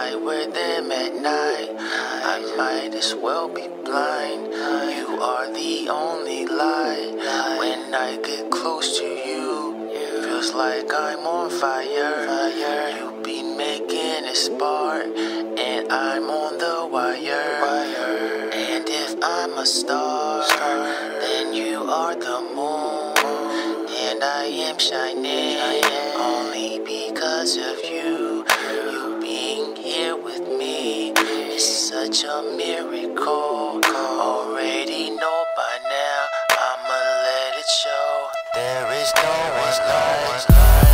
I wear them at night. I might as well be blind. You are the only light. When I get close to you, feels like I'm on fire. You be making it spark, and I'm on the wire. And if I'm a star, then you are the moon, and I am shining only because of you. You being here with me is such a miracle. Already know by now, I'ma let it show. There is no one like.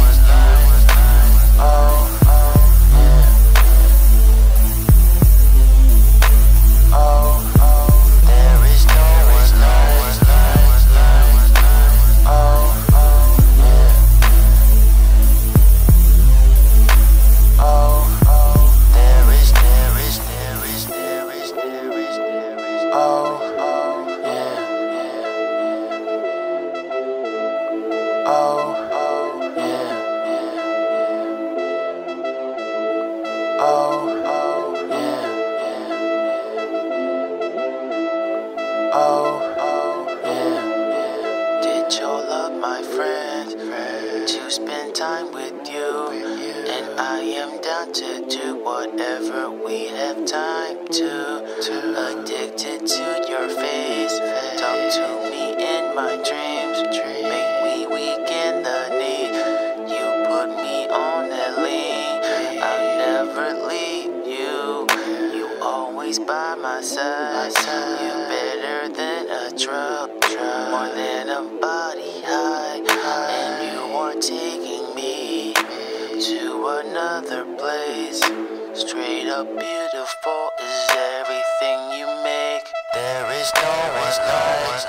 Did you love my friend to spend time with you? And I am down to do whatever we have time to. Addicted to your face, talk to me in my dreams, make me weak in the need. You put me on that lean, I'll never leave you. You always by my side. You better than a drug, more than a body high. And you are taking me to another place. Straight up beautiful is everything you make. There is no one like.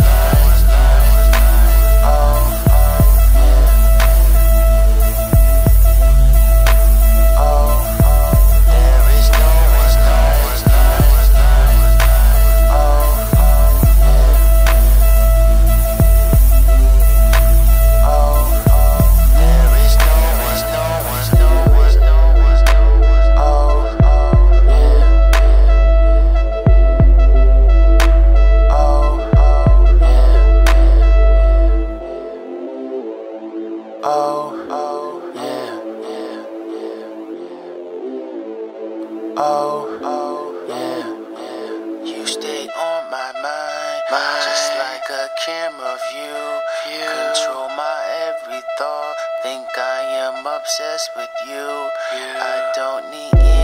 You stay on my mind, just like a camera view. Control my every thought, think I am obsessed with you. I don't need